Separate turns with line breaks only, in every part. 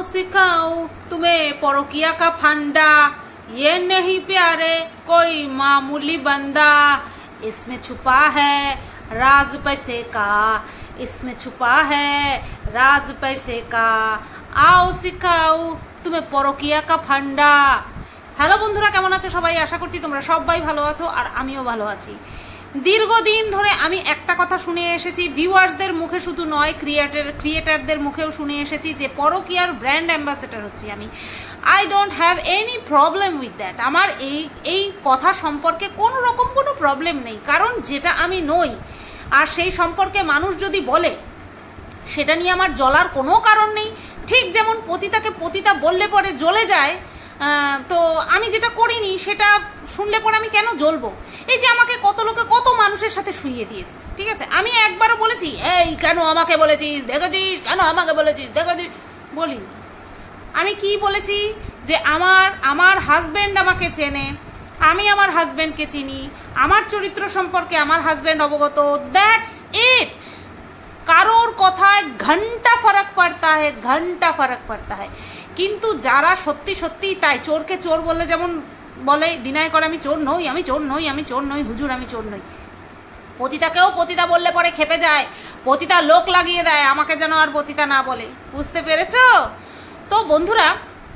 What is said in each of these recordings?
सिखाऊं तुम्हें परकिया का फंडा, ये नहीं प्यारे कोई मामूली बंदा, इसमें छुपा है राज पैसे का, इसमें छुपा है राज पैसे का, आओ सिखाऊं तुम्हें परकिया का फंडा। হ্যালো বন্ধুরা, কেমন আছো সবাই? আশা করছি তোমরা সবাই ভালো আছো আর আমিও ভালো আছি। দীর্ঘদিন ধরে আমি একটা কথা শুনে এসেছি, ভিউয়ার্সদের মুখে শুধু নয়, ক্রিয়েটারদের মুখেও শুনে এসেছি যে পরকিয়ার ব্র্যান্ড অ্যাম্বাসেডর হচ্ছি আমি। I don't have any problem with that. আমার এই কথা সম্পর্কে কোনো রকম কোনো প্রবলেম নেই, কারণ যেটা আমি নই আর সেই সম্পর্কে মানুষ যদি বলে সেটা নিয়ে আমার জ্বলার কোনো কারণ নেই। ঠিক যেমন পতিতাকে পতিতা বললে পরে জ্বলে যায়, তো আমি যেটা করিনি সেটা শুনলে পরে আমি কেন জ্বলবো? এই যে আমাকে কত লোকে কত মানুষের সাথে শুইয়ে দিয়েছে, ঠিক আছে? আমি একবারও বলেছি এই কেন আমাকে বলেছিস, দেখেছিস কেন আমাকে বলেছিস, দেখেছিস? বলিনি। আমি কি বলেছি যে আমার হাজব্যান্ড আমাকে চেনে, আমি আমার হাজব্যান্ডকে চিনি, আমার চরিত্র সম্পর্কে আমার হাজব্যান্ড অবগত, দ্যাটস ইট। কারোর কথায় ঘন্টা ফারাক পড়তা হয়, ঘন্টা ফারাক পড়তা হয়। কিন্তু যারা সত্যি সত্যি তাই, চোরকে চোর বললে যেমন বলে, ডিনাই করে আমি চোর নই, আমি চোর নই, আমি চোর নই, হুজুর আমি চোর নই। পতিতাকেও পতিতা বললে পরে খেপে যায়, পতিতা লোক লাগিয়ে দেয় আমাকে যেন আর পতিতা না বলে। বুঝতে পেরেছো তো বন্ধুরা?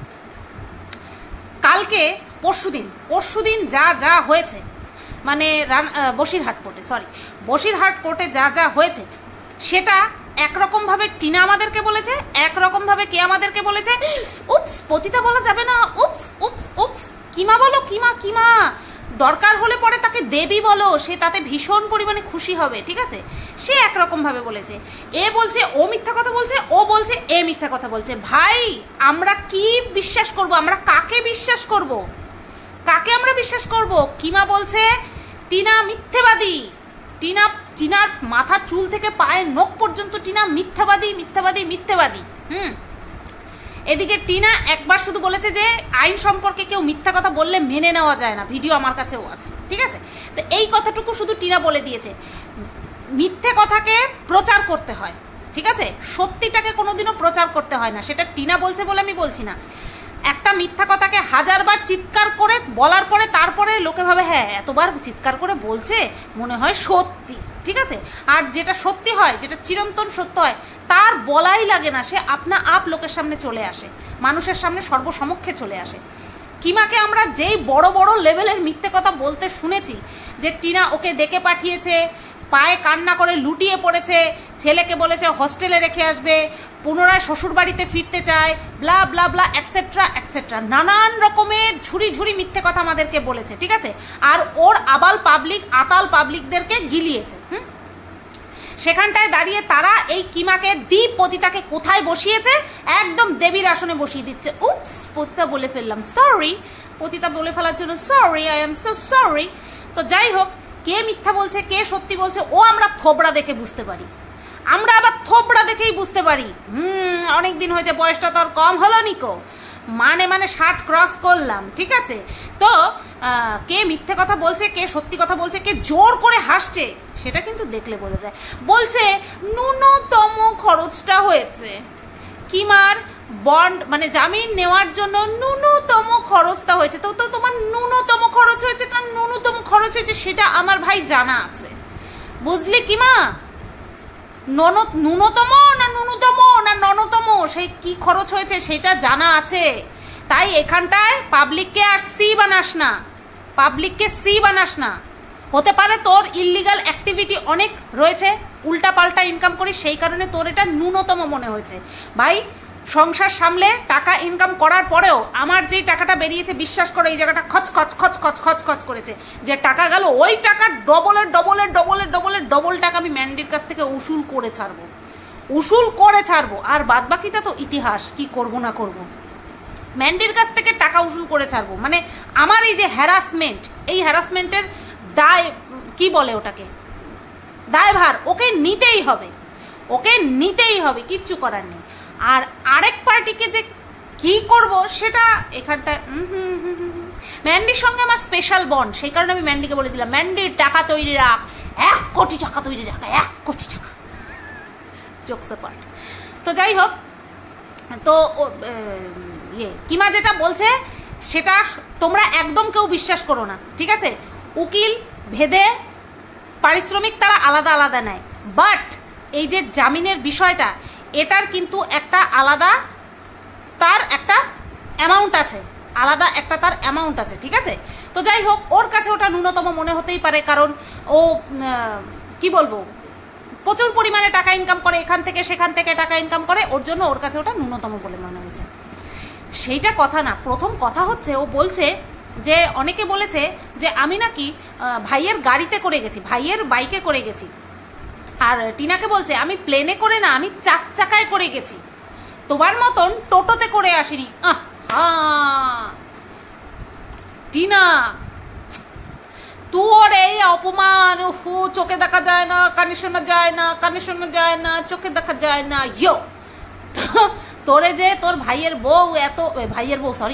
কালকে পরশুদিন যা যা হয়েছে, মানে বসিরহাট কোর্টে যা যা হয়েছে সেটা একরকমভাবে টিনা আমাদেরকে বলেছে, একরকমভাবে কে আমাদেরকে বলেছে। উপস, পতিতা বলা যাবে না, উপস উপস উপস, কিমা বলো, কিমা দরকার হলে পরে তাকে দেবী বলো, সে তাতে ভীষণ পরিমাণে খুশি হবে, ঠিক আছে? সে একরকমভাবে বলেছে। এ বলছে ও মিথ্যা কথা বলছে, ও বলছে এ মিথ্যা কথা বলছে। ভাই, আমরা কি বিশ্বাস করব? আমরা কাকে বিশ্বাস করব? কাকে আমরা বিশ্বাস করব? কিমা বলছে টিনা মিথ্যেবাদী, টিনার মাথার চুল থেকে পায়ের নখ পর্যন্ত টিনা মিথ্যাবাদী। এদিকে টিনা একবার শুধু বলেছে যে আইন সম্পর্কে কেউ মিথ্যা কথা বললে মেনে নেওয়া যায় না, ভিডিও আমার কাছেও আছে, ঠিক আছে? তো এই কথাটুকু শুধু টিনা বলে দিয়েছে। মিথ্যে কথাকে প্রচার করতে হয়, ঠিক আছে? সত্যিটাকে কোনোদিনও প্রচার করতে হয় না। সেটা টিনা বলছে বলে আমি বলছি না। একটা মিথ্যা কথাকে হাজারবার চিৎকার করে বলার পরে তারপরে লোকে ভাবে হ্যাঁ এতবার চিৎকার করে বলছে মনে হয় সত্যি, ঠিক আছে? আর যেটা সত্যি হয়, যেটা চিরন্তন সত্য হয়, তার বলাই লাগে না, সে আপনা আপ লোকের সামনে চলে আসে, মানুষের সামনে সর্বসমক্ষে চলে আসে। কিমাকে আমরা যেই বড় বড় লেভেলের মিথ্যে কথা বলতে শুনেছি, যে টিনা ওকে ডেকে পাঠিয়েছে, পায়ে কান্না করে লুটিয়ে পড়েছে, ছেলেকে বলেছে হস্টেলে রেখে আসবে, পুনরায় শ্বশুরবাড়িতে ফিরতে চায়, ব্লা ব্লা ব্লা এটসেট্রা এটসেট্রা, নানান রকমের ঝুড়ি মিথ্যে কথা আমাদেরকে বলেছে, ঠিক আছে? আর ওর আতাল পাবলিকদেরকে গিলিয়েছে। সেখানটায় দাঁড়িয়ে তারা এই কিমাকে পতিতাকে কোথায় বসিয়েছে? একদম দেবীর আসনে বসিয়ে দিচ্ছে। উপস, পতিতা বলে ফেললাম, সরি, পতিতা বলে ফেলার জন্য sorry, I am so sorry. তো যাই হোক, কে মিথ্যা বলছে কে সত্যি বলছে ও আমরা থোবড়া দেখে বুঝতে পারি। আমরা আবার থোবড়া দেখেই বুঝতে পারি। অনেক দিন হয়েছে, বয়সটা তো আর কম হলো নিকো, মানে 60 ক্রস করলাম, ঠিক আছে? তো কে মিথ্যে কথা বলছে কে সত্যি কথা বলছে, কে জোর করে হাসছে, সেটা কিন্তু দেখলে বোঝা যায়। বলছে ন্যূনতম খরচটা হয়েছে কিমার বন্ড, মানে জামিন নেওয়ার জন্য ন্যূনতম খরচটা হয়েছে। তো তোমার ন্যূনতম খরচ হয়েছে, তার ন্যূনতম খরচ হয়েছে সেটা আমার ভাই জানা আছে, বুঝলি কিমা? ন্যূনতম না ননতম, সেই কি খরচ হয়েছে সেটা জানা আছে। তাই এখানটায় পাবলিককে আর সি বানাস না। হতে পারে তোর ইললিগাল অ্যাক্টিভিটি অনেক রয়েছে, উল্টাপাল্টা ইনকাম করিস, সেই কারণে তোর এটা ন্যূনতম মনে হয়েছে। ভাই, সংসার সামলে টাকা ইনকাম করার পরেও আমার যেই টাকাটা বেরিয়েছে, বিশ্বাস করে এই জায়গাটা খচ করেছে, যে টাকা গেল ওই টাকা ডবল টাকা আমি ম্যান্ডির কাছ থেকে উসুল করে ছাড়বো। আর বাদ বাকিটা তো ইতিহাস, কি করব না করব। ম্যান্ডির কাছ থেকে টাকা উসুল করে ছাড়বো, মানে আমার এই যে হ্যারাসমেন্ট, এই হ্যারাসমেন্টের দায় কি বলে ওটাকে, দায়ভার ওকে নিতেই হবে, কিচ্ছু করার নেই। আর আরেক পার্টিকে যে কি করব সেটা এখানটায় ম্যান্ডির সঙ্গে আমার স্পেশাল বন্ড, সেই কারণে আমি ম্যান্ডিকে বলে দিলাম ম্যান্ডির টাকা তৈরি রাখ, 1 কোটি টাকা তৈরি রাখ, 1 কোটি টাকা। Jokes apart. তো যাই হোক, তো কিমা যেটা বলছে সেটা তোমরা একদম কেউ বিশ্বাস করো না, ঠিক আছে? উকিল ভেদে পারিশ্রমিক তারা আলাদা আলাদা নেয়, বাট এই যে জামিনের বিষয়টা, এটার কিন্তু একটা আলাদা তার একটা অ্যামাউন্ট আছে, আলাদা একটা তার অ্যামাউন্ট আছে, ঠিক আছে? তো যাই হোক, ওর কাছে ওটা ন্যূনতম মনে হতেই পারে, কারণ ও কি বলবো, প্রচুর পরিমাণে টাকা ইনকাম করে, এখান থেকে সেখান থেকে টাকা ইনকাম করে, ওর জন্য ওর কাছে ওটা ন্যূনতম বলে মনে হয়েছে। সেইটা কথা না, প্রথম কথা হচ্ছে ও বলছে যে অনেকে বলেছে যে আমি নাকি ভাইয়ের গাড়িতে করে গেছি, ভাইয়ের বাইকে করে গেছি, আর টিনাকে বলছে আমি প্লেনে করে না, আমি 4 চাকায় করে গেছি, তোমার মতন টোটোতে করে আসিনি। টিনা, তোর এই অপমান, চোখে দেখা যায় না, কানে শোনা যায় না, কানে শোনা যায় না, চোখে দেখা যায় না, ইয়ো তোরে যে তোর ভাইয়ের বউ এত, ভাইয়ের বউ সরি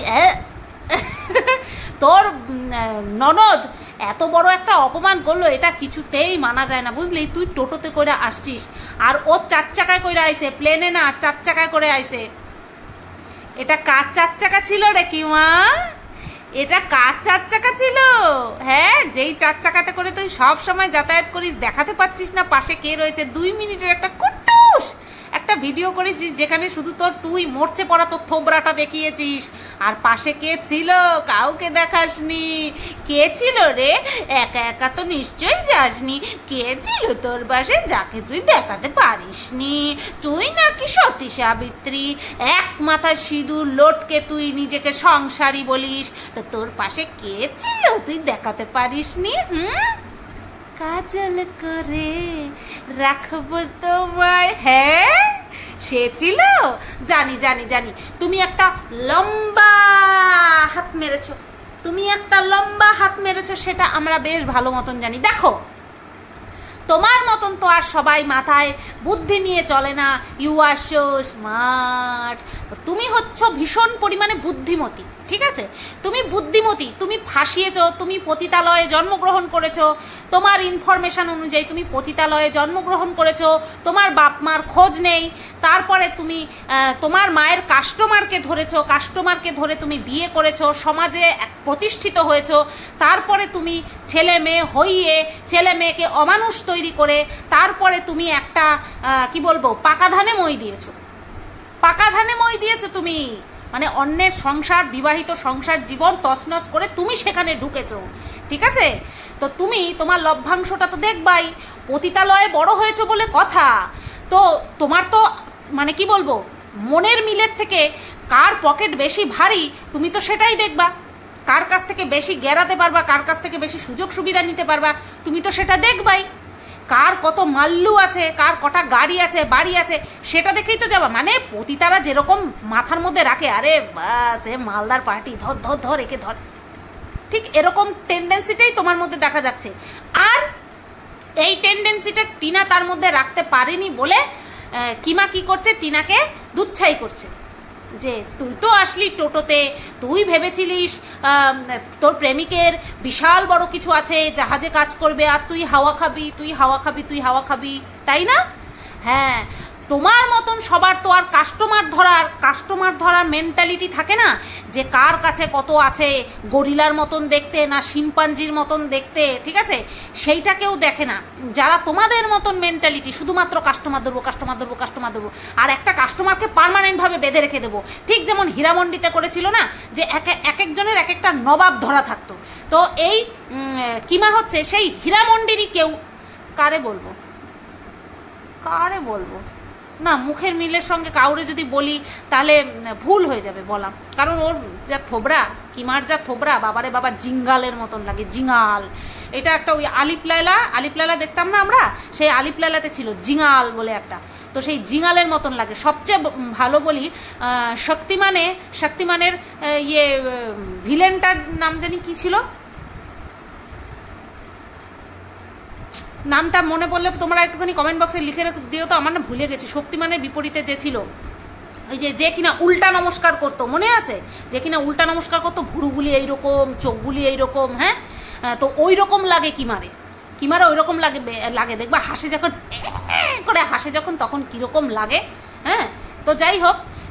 তোর ননদ এত বড় একটা অপমান করলো, এটা কিছুতেই মানা যায় না, বুঝলি? তুই টোটোতে করে আসছিস, আর ও 4 চাকায় করে আইছে, প্লেনে না 4 চাকায় করে আইছে। এটা কার 4 চাকা ছিল রে কিমা? এটা কার 4 চাকা ছিল? হ্যাঁ, যেই 4 চাকাতে করে তুই সব সময় যাতায়াত করিস, দেখাতে পাচ্ছিস না পাশে কে রয়েছে? 2 মিনিটের একটা কুট্টুস একটা ভিডিও করেছিস যেখানে শুধু তুই মরচে পড়া তোর থোবরাটা দেখিয়েছিস, আর পাশে কে ছিল কাউকে দেখাসনি। কে ছিল রে? একা একা তো নিশ্চয়ই যাসনি। কে ছিল তোর পাশে যাকে তুই দেখাতে পারিসনি? তুই নাকি সতী সাবিত্রী, এক মাথা সিঁদুর লোটকে তুই নিজেকে সংসারী বলিস, তো তোর পাশে কে ছিল তুই দেখাতে পারিসনি? কাজল করে রাখবো তোমায়, হ্যাঁ সে ছিল। জানি জানি জানি, তুমি একটা লম্বা হাত মেরেছো, তুমি একটা লম্বা হাত মেরেছো, সেটা আমরা বেশ ভালো মতন জানি। দেখো, তোমার মতন তো আর সবাই মাথায় বুদ্ধি নিয়ে চলে না, ইউ আর সো স্মার্ট। তুমি হচ্ছ ভীষণ পরিমাণে বুদ্ধিমতী, ঠিক আছে? তুমি বুদ্ধিমতী, তুমি ফাঁসিয়েছো, তুমি পতিতালয়ে জন্মগ্রহণ করেছো, তোমার ইনফরমেশন অনুযায়ী তুমি পতিতালয়ে জন্মগ্রহণ করেছো, তোমার বাপ মার খোঁজ নেই, তারপরে তুমি তোমার মায়ের কাস্টমারকে ধরেছো, কাস্টমারকে ধরে তুমি বিয়ে করেছো, সমাজে প্রতিষ্ঠিত হয়েছো, তারপরে তুমি ছেলে মেয়ে হইয়ে ছেলে মেয়েকে অমানুষ তৈরি করে তারপরে তুমি একটা কি বলবো, পাকা ধানে মই দিয়েছো, পাকা ধানে মই দিয়েছো তুমি, মানে অন্যের সংসার, বিবাহিত সংসার জীবন তছনছ করে তুমি সেখানে ঢুকেছো, ঠিক আছে? তো তুমি তোমার লভ্যাংশটা তো দেখবাই, পতিতালয়ে বড় হয়েছো বলে কথা, তো তোমার তো মানে কি বলবো, মনের মিলের থেকে কার পকেট বেশি ভারী তুমি তো সেটাই দেখবা, কার কাছ থেকে বেশি গেরাতে পারবা, কার কাছ থেকে বেশি সুযোগ সুবিধা নিতে পারবা তুমি তো সেটা দেখবাই, কার কত মাল্লু আছে, কার কটা গাড়ি আছে, বাড়ি আছে, সেটা দেখেই তো যাবা। মানে পতিতারা যেরকম মাথার মধ্যে রাখে, আরে বাস এ মালদার পার্টি, ধর ধর ধর একে ধর, ঠিক এরকম টেন্ডেন্সিটাই তোমার মধ্যে দেখা যাচ্ছে। আর এই টেন্ডেন্সিটা টিনা তার মধ্যে রাখতে পারেনি বলে কিমা কি করছে, টিনাকে দুচ্ছাই করছে যে তুই তো আসলি টোটোতে, তুই ভেবেছিলিস তোর প্রেমিকের বিশাল বড় কিছু আছে, জাহাজে কাজ করবে, আর তুই হাওয়া খাবি, তুই হাওয়া খাবি, তুই হাওয়া খাবি, তাই না? হ্যাঁ, তোমার মতন সবার তো আর কাস্টমার ধরার মেন্টালিটি থাকে না, যে কার কাছে কত আছে, গরিলার মতন দেখতে না শিম্পাঞ্জির মতন দেখতে, ঠিক আছে? সেইটা কেউ দেখে না। যারা তোমাদের মতন মেন্টালিটি, শুধুমাত্র কাস্টমার ধরবো, কাস্টমার ধরবো, কাস্টমার ধরবো, আর একটা কাস্টমারকে পার্মানেন্টভাবে বেঁধে রেখে দেবো, ঠিক যেমন হীরামন্ডিতে করেছিল না, যে এক একজনের এক একটা নবাব ধরা থাকতো। তো এই কিমা হচ্ছে সেই হীরামন্ডিরই কেউ। কারে বলবো, কারে বলবো না, মুখের মিলের সঙ্গে কাউরে যদি বলি তাহলে ভুল হয়ে যাবে বলা, কারণ ওর যা থোবরা, কিমার যা থোবরা, বাবারে বাবা জিঙ্গালের মতন লাগে, জিঙ্গাল। এটা একটা ওই আলিপ লায়লা দেখতাম না আমরা, সেই আলিপ লায়লাতে ছিল জিঙ্গাল বলে একটা, তো সেই জিঙ্গালের মতন লাগে। সবচেয়ে ভালো বলি, শক্তিমানের ভিলেনটার নাম জানি কি ছিল, নামটা মনে পড়লে তোমরা একটুখানি কমেন্ট বক্সে লিখে দিও তো, আমার না ভুলে গেছি। শক্তিমানের বিপরীতে যে ছিল, ওই যে কিনা উল্টা নমস্কার করতো, মনে আছে? যে কিনা উল্টা নমস্কার করতো, ভুরুগুলি এইরকম, চোখগুলি এইরকম, হ্যাঁ, তো ওই রকম লাগে কিমারে ওই রকম লাগে দেখবা, হাসে যখন করে হাসে যখন, তখন কীরকম লাগে। হ্যাঁ, তো যাই হোক,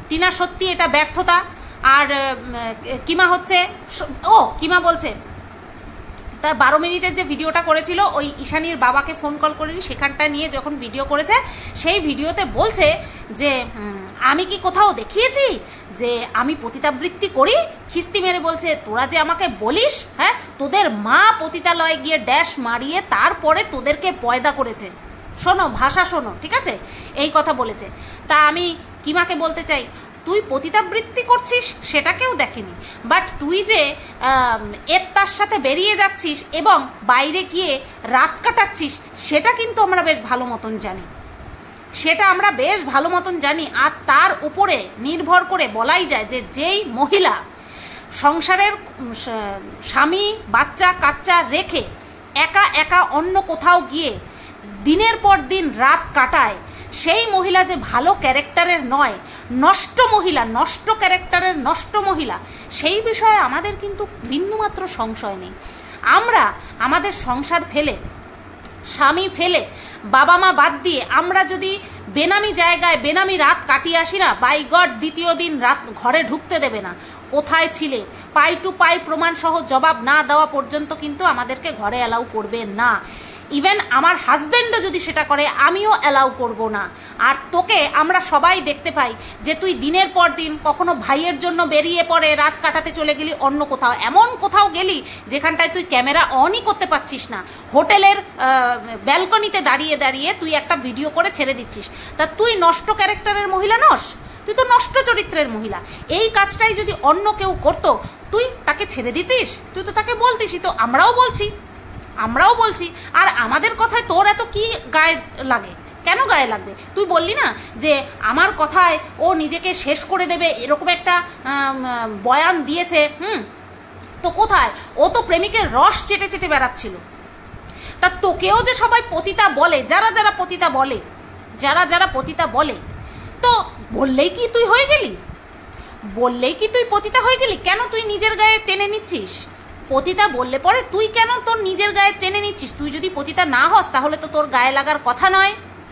টিনা সত্যি এটা ব্যর্থতা। আর কিমা হচ্ছে কিমা বলছে তা 12 মিনিটের যে ভিডিওটা করেছিল ওই ঈশানীর বাবাকে ফোন কল করেনি, সেখানটা নিয়ে যখন ভিডিও করেছে সেই ভিডিওতে বলছে যে আমি কি কোথাও দেখিয়েছি যে আমি পতিতাবৃত্তি করি? খিস্তি মেরে বলছে তোরা যে আমাকে বলিস, হ্যাঁ তোদের মা পতিতালয়ে গিয়ে ড্যাশ মারিয়ে তারপরে তোদেরকে পয়দা করেছে। শোনো, ভাষা শোনো, ঠিক আছে? এই কথা বলেছে। তা আমি কিমাকে বলতে চাই, তুই পতিতাবৃত্তি করছিস সেটা কেউ দেখেনি, বাট তুই যে তার সাথে বেরিয়ে যাচ্ছিস এবং বাইরে গিয়ে রাত কাটাচ্ছিস সেটা কিন্তু আমরা বেশ ভালো মতন জানি, সেটা আমরা বেশ ভালো মতন জানি। আর তার উপরে নির্ভর করে বলাই যায় যে যেই মহিলা সংসারের স্বামী বাচ্চা কাচ্চা রেখে একা একা অন্য কোথাও গিয়ে দিনের পর দিন রাত কাটায়, সেই মহিলা যে ভালো ক্যারেক্টারের নয়, নষ্ট মহিলা, নষ্ট ক্যারেক্টারের নষ্ট মহিলা, সেই বিষয়ে আমাদের কিন্তু বিন্দুমাত্র সংশয় নেই। আমরা আমাদের সংসার ফেলে, স্বামী ফেলে, বাবা মা বাদ দিয়ে আমরা যদি বেনামি জায়গায় বেনামি রাত কাটিয়ে আসি না, বাই গড দ্বিতীয় দিন রাত ঘরে ঢুকতে দেবে না। কোথায় ছিলে পাই টু পাই প্রমাণ সহ জবাব না দেওয়া পর্যন্ত কিন্তু আমাদেরকে ঘরে অ্যালাউ করবে না। ইভেন আমার হাজব্যান্ডও যদি সেটা করে আমিও অ্যালাউ করব না। আর তোকে আমরা সবাই দেখতে পাই যে তুই দিনের পর দিন কখনো ভাইয়ের জন্য বেরিয়ে পড়ে রাত কাটাতে চলে গেলি অন্য কোথাও, এমন কোথাও গেলি যেখানটায় তুই ক্যামেরা অনই করতে পারছিস না, হোটেলের ব্যালকনিতে দাঁড়িয়ে দাঁড়িয়ে তুই একটা ভিডিও করে ছেড়ে দিচ্ছিস। তা তুই নষ্ট ক্যারেক্টারের মহিলা নস, তুই তো নষ্ট চরিত্রের মহিলা। এই কাজটাই যদি অন্য কেউ করতো তুই তাকে ছেড়ে দিতিস? তুই তো তাকে বলতিসই। তো আমরাও বলছি। আর আমাদের কথায় তোর এত কি গায়ে লাগে? কেন গায়ে লাগবে? তুই বললি না যে আমার কথায় ও নিজেকে শেষ করে দেবে, এরকম একটা বয়ান দিয়েছে। তো কোথায়? ও তো প্রেমিকের রস চেটে চেটে বেড়াচ্ছিল। তা তোকেও যে সবাই পতিতা বলে, যারা যারা পতিতা বলে, তো বললেই কি তুই হয়ে গেলি? বললেই কি তুই পতিতা হয়ে গেলি? কেন তুই নিজের গায়ে টেনে নিচ্ছিস? পতিতা বললে পরে তুই কেন তোর নিজের গায়ে টেনে নিচ্ছিস? তুই যদি পতিতা না হস তাহলে তো তোর গায়ে লাগার কথা নয়,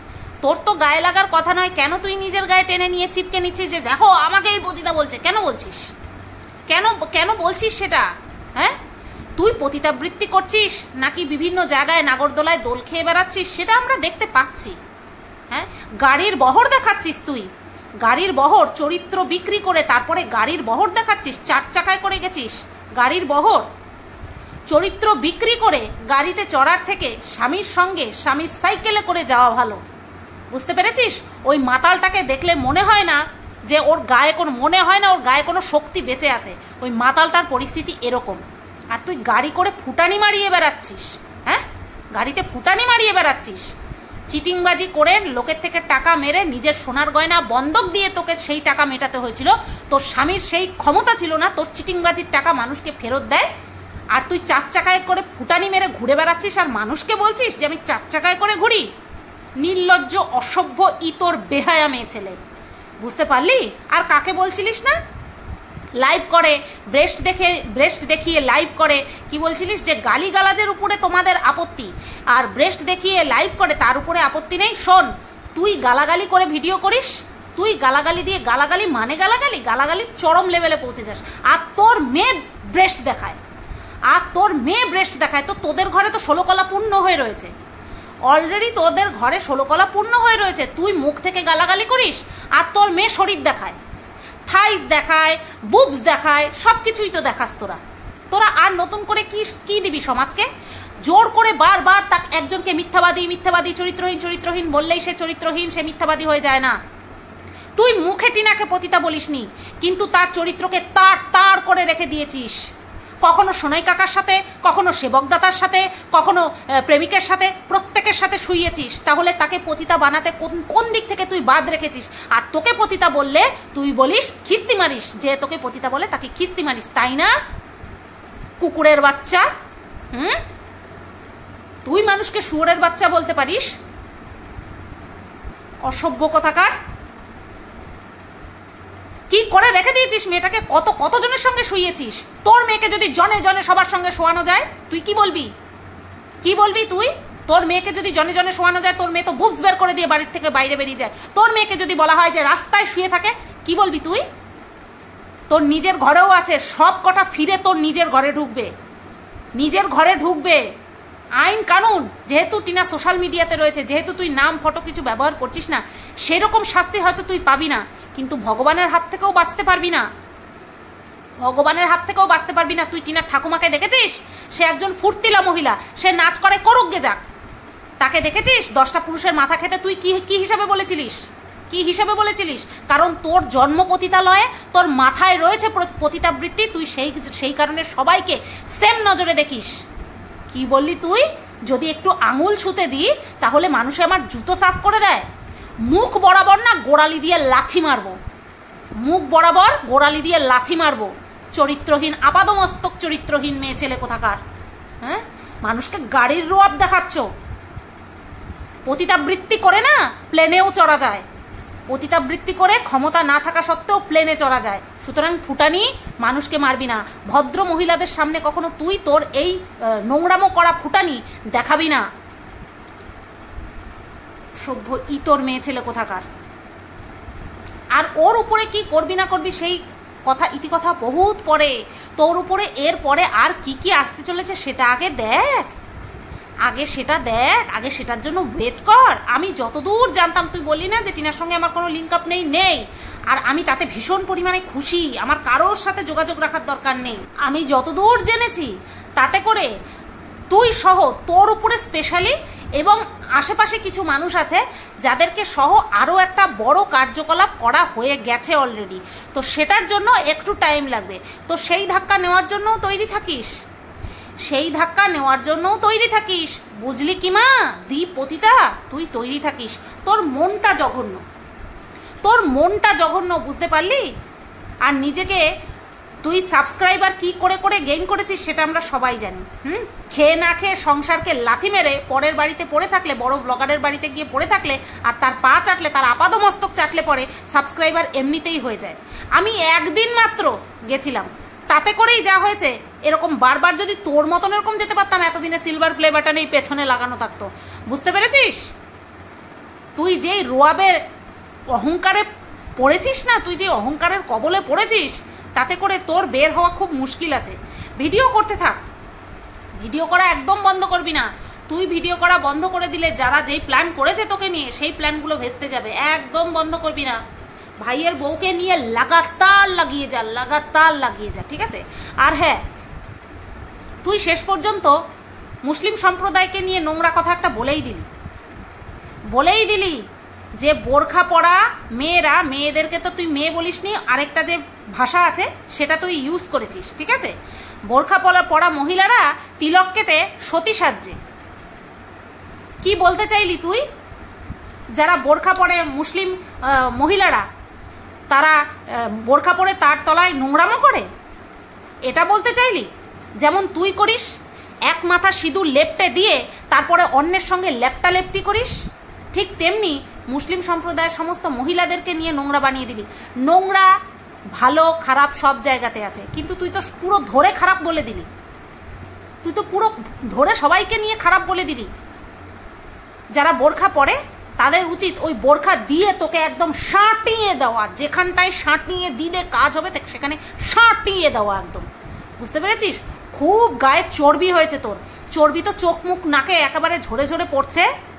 কেন তুই নিজের গায়ে টেনে নিয়ে চিপকে নিচ্ছিস যে দেখো আমাকেই পতিতা বলছে? কেন বলছিস? কেন বলছিস সেটা? হ্যাঁ, তুই পতিতাবৃত্তি করছিস নাকি বিভিন্ন জায়গায় নাগরদোলায় দোল খেয়ে বেড়াচ্ছিস সেটা আমরা দেখতে পাচ্ছি। হ্যাঁ, গাড়ির বহর দেখাচ্ছিস, তুই গাড়ির বহর চরিত্র বিক্রি করে তারপরে গাড়ির বহর দেখাচ্ছিস। 4 চাকায় করে গেছিস, গাড়ির বহর চরিত্র বিক্রি করে গাড়িতে চড়ার থেকে স্বামীর সঙ্গে স্বামীর সাইকেলে করে যাওয়া ভালো। বুঝতে পেরেছিস? ওই মাতালটাকে দেখলে মনে হয় না যে ওর গায়ে কোনো শক্তি বেঁচে আছে। ওই মাতালটার পরিস্থিতি এরকম। আর তুই গাড়ি করে ফুটানি মারিয়ে বেড়াচ্ছিস। হ্যাঁ, গাড়িতে ফুটানি মারিয়ে বেড়াচ্ছিস, চিটিংবাজি করে লোকের থেকে টাকা মেরে নিজের সোনার গয়না বন্ধক দিয়ে তোকে সেই টাকা মেটাতে হয়েছিল। তোর স্বামীর সেই ক্ষমতা ছিল না তোর চিটিংবাজির টাকা মানুষকে ফেরত দেয়। আর তুই 4 চাকায় করে ফুটানি মেরে ঘুরে বেড়াচ্ছিস আর মানুষকে বলছিস যে আমি 4 চাকায় করে ঘুরি। নির্লজ্জ, অসভ্য, ইতর, বেহায়া মেয়ে ছেলে। বুঝতে পারলি? আর কাকে বলছিলিস না? লাইভ করে ব্রেস্ট দেখিয়ে লাইভ করে কি বলছিলিস যে গালিগালাজের উপরে তোমাদের আপত্তি, আর ব্রেস্ট দেখিয়ে লাইভ করে তার উপরে আপত্তি নেই। শোন, তুই গালাগালি করে ভিডিও করিস, তুই গালাগালি দিয়ে গালাগালির চরম লেভেলে পৌঁছে যাস। আর তোর মেয়ে ব্রেস্ট দেখায়, তো তোদের ঘরে তো 16 কলা পূর্ণ হয়ে রয়েছে। অলরেডি তোদের ঘরে 16 কলা পূর্ণ হয়ে রয়েছে। তুই মুখ থেকে গালাগালি করিস আর তোর মেয়ে শরীর দেখায়, থাইস দেখায়, বুবস দেখায়, সব কিছুই তো দেখাস তোরা। আর নতুন করে কি দিবি সমাজকে? জোর করে বারবার একজনকে মিথ্যাবাদী চরিত্রহীন বললেই সে চরিত্রহীন, সে মিথ্যাবাদী হয়ে যায় না। তুই মুখে টিনাকে পতিতা বলিসনি, কিন্তু তার চরিত্রকে তার করে রেখে দিয়েছিস। কখনো সোনাই কাকার সাথে, কখনো সেবকদাতার সাথে, কখনো প্রেমিকের সাথে, প্রত্যেকের সাথে শুইয়েছিস। তাহলে তাকে পতিতা বানাতে কোন দিক থেকে তুই বাদ রেখেছিস? আর তোকে পতিতা বললে তুই বলিস খিস্তি মারিস, যে তোকে পতিতা বলে তাকে খিস্তি মারিস, তাই না? কুকুরের বাচ্চা। তুই মানুষকে শুয়োরের বাচ্চা বলতে পারিস? অসভ্য কথাকার। কি করে রেখে দিয়েছিস মেয়েটাকে? কতজনের সঙ্গে শুইয়েছিস? তোর মেয়েকে যদি জনে জনে সবার সঙ্গে শোয়ানো যায় তুই কি বলবি? তুই? তোর মেয়েকে যদি জনে শোয়ানো যায়, তোর মেয়ে তো বুবস বের করে দিয়ে বাড়ির থেকে বাইরে বেরিয়ে যায়। তোর মেয়েকে যদি বলা হয় যে রাস্তায় শুয়ে থাকে, কি বলবি তুই? তোর নিজের ঘরেও আছে, সব কটা ফিরে তোর নিজের ঘরে ঢুকবে, নিজের ঘরে ঢুকবে। আইন কানুন যেহেতু টিনা সোশ্যাল মিডিয়াতে রয়েছে, যেহেতু তুই নাম ফটো কিছু ব্যবহার করছিস না, সেরকম শাস্তি হয়তো তুই পাবি না, কিন্তু ভগবানের হাত থেকেও বাঁচতে পারবি না, ভগবানের হাত থেকেও বাঁচতে পারবি না। তুই টিনার ঠাকুমাকে দেখেছিস? সে একজন ফুর্তিলা মহিলা, সে নাচ করে, করুক গে যাক। তাকে দেখেছিস 10টা পুরুষের মাথা খেতে তুই কি হিসাবে বলেছিলিস? কি হিসাবে বলেছিলিস? কারণ তোর জন্ম পতিতালয়ে, তোর মাথায় রয়েছে পতিতাবৃত্তি, তুই সেই কারণে সবাইকে সেম নজরে দেখিস। কি বললি তুই? যদি একটু আঙুল ছুতে দিই তাহলে মানুষে আমার জুতো সাফ করে দেয়? মুখ বরাবর না গোড়ালি দিয়ে লাথি মারবো, মুখ বরাবর গোড়ালি দিয়ে লাথি মারবো। চরিত্রহীন, আপাদমস্তক চরিত্রহীন মেয়ে ছেলে কোথাকার। হ্যাঁ, মানুষকে গাড়ির রোয়াব দেখাচ্ছ। পতিতাবৃত্তি করে না প্লেনেও চড়া যায়, পতিতাবৃত্তি করে ক্ষমতা না থাকা সত্ত্বেও প্লেনে চড়া যায়। সুতরাং ফুটানি, মানুষকে মারবি না। ভদ্র মহিলাদের সামনে কখনো তুই তোর এই নোংরামো করা ফুটানি দেখাবি না। সভ্য ইতর মেয়ে ছেলে কোথাকার। আর ওর উপরে কি করবি না করবি সেই কথা, ইতিকথা বহুত পরে। তোর উপরে এর পরে আর কি কি আসতে চলেছে সেটা আগে দেখ, আগে সেটা দেখ, আগে সেটার জন্য ওয়েট কর। আমি যতদূর জানতাম, তুই বললি না যে টিনার সঙ্গে আমার কোনো লিঙ্ক আপ নেই, আর আমি তাতে ভীষণ পরিমাণে খুশি, আমার কারোর সাথে যোগাযোগ রাখার দরকার নেই। আমি যতদূর জেনেছি তাতে করে তুই সহ তোর উপরে স্পেশালি এবং আশেপাশে কিছু মানুষ আছে যাদেরকে সহ আরও একটা বড় কার্যকলাপ করা হয়ে গেছে অলরেডি। তো সেটার জন্য একটু টাইম লাগবে। তো সেই ধাক্কা নেওয়ার জন্যও তৈরি থাকিস, সেই ধাক্কা নেওয়ার জন্যও তৈরি থাকিস। বুঝলি কি মা? দীপ পতিতা, তুই তৈরি থাকিস। তোর মনটা জঘন্য, তোর মনটা জঘন্য, বুঝতে পারলি? আর নিজেকে তুই সাবস্ক্রাইবার কি করে করে গেইন করেছিস সেটা আমরা সবাই জানি। খেয়ে না খেয়ে সংসারকে লাথি মেরে পরের বাড়িতে পড়ে থাকলে, বড় ব্লগারের বাড়িতে গিয়ে পড়ে থাকলে, আর তার পা চাটলে, তার আপাদমস্তক চাটলে পরে সাবস্ক্রাইবার এমনিতেই হয়ে যায়। আমি একদিন মাত্র গেছিলাম, তাতে করেই যা হয়েছে। এরকম বারবার যদি তোর মতন এরকম যেতে পারতাম, এতদিনে সিলভার প্লে বাটন এই পেছনে লাগানো থাকতো। বুঝতে পেরেছিস? তুই যেই রোয়াবের অহংকারে পড়েছিস না, তুই যে অহংকারের কবলে পড়েছিস, তাতে করে তোর বের হওয়া খুব মুশকিল আছে। ভিডিও করতে থাক, ভিডিও করা একদম বন্ধ করবি না। তুই ভিডিও করা বন্ধ করে দিলে যারা যেই প্ল্যান করেছে তোকে নিয়ে, সেই প্ল্যানগুলো ভেস্তে যাবে। একদম বন্ধ করবি না। ভাইয়ের বউকে নিয়ে লাগাতার লাগিয়ে যা, লাগাতার লাগিয়ে যা, ঠিক আছে? আর হ্যাঁ, তুই শেষ পর্যন্ত মুসলিম সম্প্রদায়কে নিয়ে নোংরা কথা একটা বলেই দিলি যে বোরখা পরা মেয়েরা, মেয়েদেরকে তো তুই মেয়ে বলিসনি, আরেকটা যে ভাষা আছে সেটা তুই ইউজ করেছিস, ঠিক আছে? বোরখা পরা মহিলারা তিলক কেটে সতী সাজছে। কি বলতে চাইলি তুই? যারা বোরখা পরে মুসলিম মহিলারা, তারা বোরখা পরে তার তলায় নোংরামো করে, এটা বলতে চাইলি? যেমন তুই করিস, এক মাথা সিঁদুর লেপটে দিয়ে তারপরে অন্যের সঙ্গে লেপটালেপটি করিস, ঠিক তেমনি মুসলিম সম্প্রদায়ের সমস্ত মহিলাদেরকে নিয়ে নোংরা বানিয়ে দিলি। নোংরা ভালো খারাপ সব জায়গাতে আছে, কিন্তু তুই তো পুরো ধরে খারাপ বলে দিলি, তুই তো পুরো ধরে সবাইকে নিয়ে খারাপ বলে দিলি। যারা বোরখা পরে তাদের উচিত ওই বোরখা দিয়ে তোকে একদম সাঁটিয়ে দেওয়া, যেখানটায় সাঁটিয়ে দিলে কাজ হবে সেখানে সাঁটিয়ে দেওয়া একদম। বুঝতে পেরেছিস? খুব গায়ে চর্বি হয়েছে তোর, চর্বি তো চোখ মুখ নাকে একেবারে ঝরে ঝরে পড়ছে।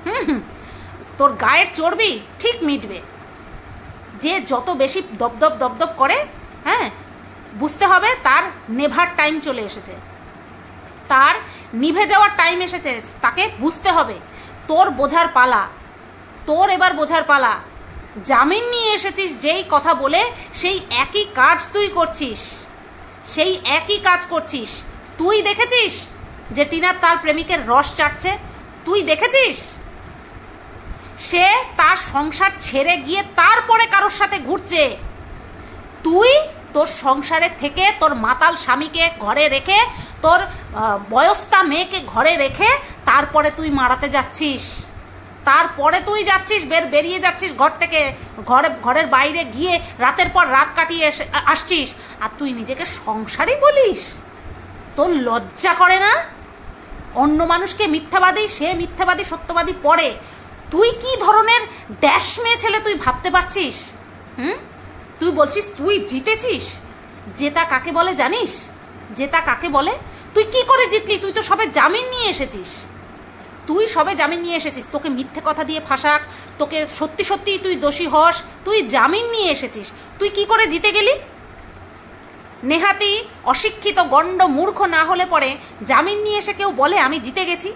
তোর গায়ের চর্বি ঠিক মিটবে। যে যত বেশি দপদপ দপদপ করে, হ্যাঁ, বুঝতে হবে তার নেভার টাইম চলে এসেছে, তার নিভে যাওয়ার টাইম এসেছে, তাকে বুঝতে হবে। তোর বোঝার পালা, তোর এবার বোঝার পালা। জামিন নিয়ে এসেছিস যেই কথা বলে, সেই একই কাজ তুই করছিস, সেই একই কাজ করছিস। তুই দেখেছিস যে টিনা তার প্রেমিকের রস চাটছে? তুই দেখেছিস সে তার সংসার ছেড়ে গিয়ে তারপরে কারোর সাথে ঘুরছে? তুই তোর সংসারে থেকে তোর মাতাল স্বামীকে ঘরে রেখে, তোর বয়স্তা মেয়েকে ঘরে রেখে তারপরে তুই মারাতে যাচ্ছিস, তারপরে তুই যাচ্ছিস, বেরিয়ে যাচ্ছিস ঘর থেকে, ঘরের বাইরে গিয়ে রাতের পর রাত কাটিয়ে আসছিস, আর তুই নিজেকে সংসারী বলিস? তোর লজ্জা করে না? অন্য মানুষকে মিথ্যাবাদী, সে মিথ্যাবাদী সত্যবাদী পড়ে। তুই কি ধরনের ড্যাশ মেয়ে ছেলে তুই ভাবতে পারছিস? তুই বলছিস তুই জিতেছিস। জেতা কাকে বলে জানিস? জেতা কাকে বলে? তুই কি করে জিতলি? তুই তো সবে জামিন নিয়ে এসেছিস। তোকে মিথ্যে কথা দিয়ে ফাঁসাক, তোকে সত্যি সত্যি তুই দোষী হস, তুই জামিন নিয়ে এসেছিস। তুই কি করে জিতে গেলি? নেহাতি অশিক্ষিত গণ্ড মূর্খ না হলে পরে জামিন নিয়ে এসে কেউ বলে আমি জিতে গেছি?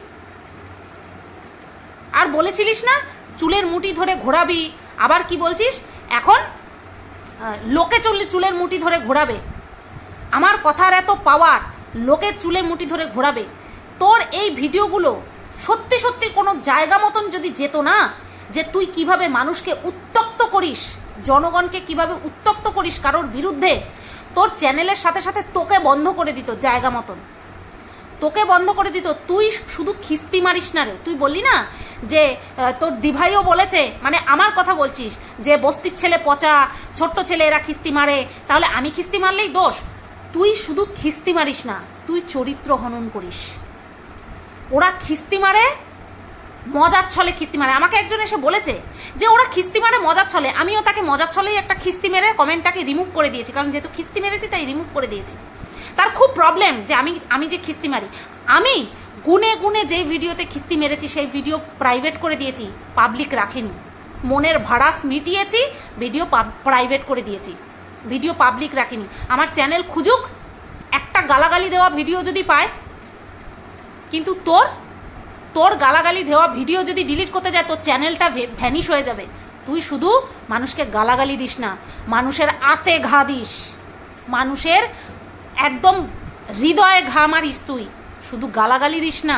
আর বলেছিলিস না চুলের মুঠি ধরে ঘোরাবি, আবার কি বলছিস এখন লোকে চুলের মুঠি ধরে ঘোরাবে। আমার কথার এত পাওয়ার, লোকের চুলের মুঠি ধরে ঘোরাবে। তোর এই ভিডিওগুলো সত্যি সত্যি কোনো জায়গা মতন যদি যেত না, যে তুই কিভাবে মানুষকে উত্তক্ত করিস, জনগণকে কিভাবে উত্তক্ত করিস কারোর বিরুদ্ধে, তোর চ্যানেলের সাথে সাথে তোকে বন্ধ করে দিত জায়গা মতন, তোকে বন্ধ করে দিত। তুই শুধু খিস্তি মারিস না রে। তুই বললি না যে তোর দিভাইও বলেছে, মানে আমার কথা বলছিস যে বস্তির ছেলে পচা, ছোট্ট ছেলে এরা খিস্তি মারে, তাহলে আমি খিস্তি মারলেই দোষ? তুই শুধু খিস্তি মারিস না, তুই চরিত্র হনন করিস। ওরা খিস্তি মারে মজার ছলে খিস্তি মারে। আমাকে একজন এসে বলেছে যে ওরা খিস্তি মারে মজার ছলে। আমিও তাকে মজার ছলেই একটা খিস্তি মেরে কমেন্টটাকে রিমুভ করে দিয়েছি, কারণ যেহেতু খিস্তি মেরেছি তাই রিমুভ করে দিয়েছি। তার খুব প্রবলেম যে আমি যে খিস্তি মারি। আমি গুনে গুনে যে ভিডিওতে খিস্তি মেরেছি সেই ভিডিও প্রাইভেট করে দিয়েছি, পাবলিক রাখিনি। মনের ভাড়াস মিটিয়েছি, ভিডিও প্রাইভেট করে দিয়েছি, ভিডিও পাবলিক রাখিনি। আমার চ্যানেল খুঁজুক, একটা গালাগালি দেওয়া ভিডিও যদি পায়, কিন্তু তোর গালাগালি দেওয়া ভিডিও যদি ডিলিট করতে যায় তোর চ্যানেলটা ভ্যানিশ হয়ে যাবে। তুই শুধু মানুষকে গালাগালি দিস না, মানুষের আতে ঘা দিস, মানুষের একদম হৃদয়ে ঘা মারিস। তুই শুধু গালাগালি দিস না,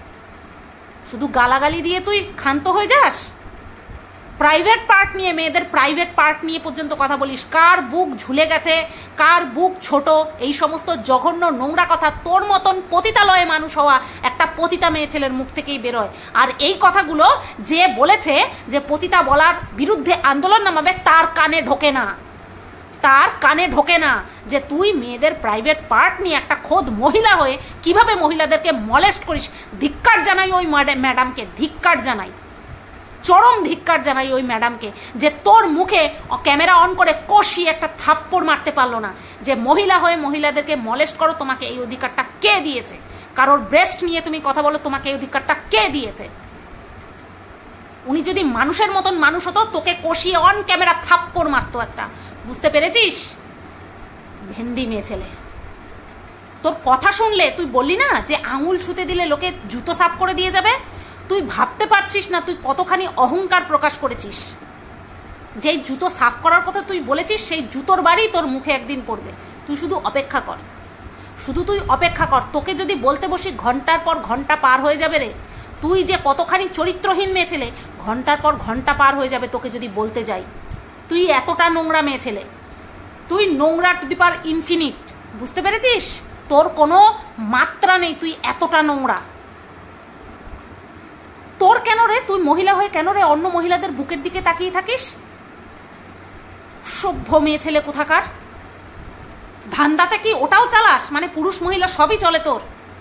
শুধু গালাগালি দিয়ে তুই ক্ষান্ত হয়ে যাস। প্রাইভেট পার্ট নিয়ে, মেয়েদের প্রাইভেট পার্ট নিয়ে পর্যন্ত কথা বলিস, কার বুক ঝুলে গেছে, কার বুক ছোট, এই সমস্ত জঘন্য নোংরা কথা তোর মতন পতিতালয়ে মানুষ হওয়া একটা পতিতা মেয়ে ছেলের মুখ থেকেই বেরোয়। আর এই কথাগুলো যে বলেছে যে পতিতা বলার বিরুদ্ধে আন্দোলন নামাবে, তার কানে ঢোকে না, তার কানে ঢোকে না যে তুই মেয়েদের প্রাইভেট পার্ট নিয়ে একটা খোদ মহিলা হয়ে কিভাবে মহিলাদেরকে মলেস্ট করিস। ধিক্কার জানাই ওই ম্যাডামকে, ধিক্কার জানাই, চরম ধিক্কার জানাই ওই ম্যাডামকে, যে তোর মুখে ক্যামেরা অন করে কষিয়ে একটা থাপ্পড় মারতে পারলো না। যে মহিলা হয়ে মহিলাদেরকে মলেস্ট করো, তোমাকে এই অধিকারটা কে দিয়েছে? কারোর ব্রেস্ট নিয়ে তুমি কথা বলো, তোমাকে এই অধিকারটা কে দিয়েছে? উনি যদি মানুষের মতন মানুষ হতো তোকে কষিয়ে অন ক্যামেরা থাপ্পড় মারতো একটা। বুঝতে পেরেছিস? ভেন্ডি মেয়ে ছেলে। তোর কথা শুনলে তুই বললি না যে আঙুল ছুতে দিলে লোকে জুতো সাফ করে দিয়ে যাবে। তুই ভাবতে পারছিস না তুই কতখানি অহংকার প্রকাশ করেছিস। যেই জুতো সাফ করার কথা তুই বলেছিস সেই জুতোর বাড়ি তোর মুখে একদিন পড়বে। তুই শুধু অপেক্ষা কর, শুধু তুই অপেক্ষা কর। তোকে যদি বলতে বসি ঘন্টার পর ঘন্টা পার হয়ে যাবে রে। তুই যে কতখানি চরিত্রহীন মেয়ে ছেলে, ঘন্টার পর ঘন্টা পার হয়ে যাবে তোকে যদি বলতে যাই। তুই এতটা নোংরা মেয়ে ছেলে, তুই নোংরা টু দি পাওয়ার ইনফিনিট। বুঝতে পেরেছিস? তোর কোনো মাত্রা নেই, তুই এতটা নোংরা। তোর কেন রে, তুই মহিলা হয়ে কেন রে অন্য মহিলাদের বুকের দিকে তাকিয়ে থাকিস? সভ্য মেয়ে ছেলে কোথাকার। ধান্দাতে কি ওটাও চালাস? মানে পুরুষ মহিলা সবই চলে তোর।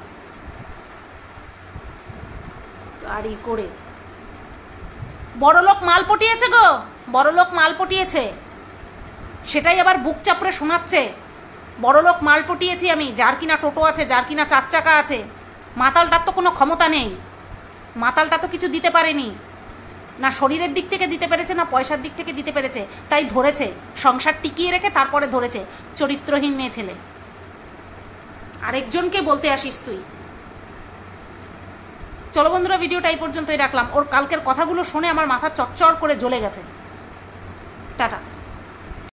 গাড়ি করে বড়লোক মাল পটিয়েছে গো, বড়লোক মাল পটিয়েছে, সেটাই আবার বুক চাপড়ে শোনাচ্ছে। বড়লোক মাল পটিয়েছি আমি, যার কিনা টোটো আছে, যার কিনা 4 চাকা আছে। মাতালটার তো কোনো ক্ষমতা নেই, মাতালটা তো কিছু দিতে পারেনি, না শরীরের দিক থেকে দিতে পেরেছে না পয়সার দিক থেকে দিতে পেরেছে, তাই ধরেছে, সংসার টিকিয়ে রেখে তারপরে ধরেছে। চরিত্রহীন মেয়ে ছেলে। আরেকজনকে বলতে আসিস তুই। চলো বন্ধুরা, ভিডিওটা এই পর্যন্তই রাখলাম। ওর কালকের কথাগুলো শুনে আমার মাথা চচ্চর করে জ্বলে গেছে। টাটা।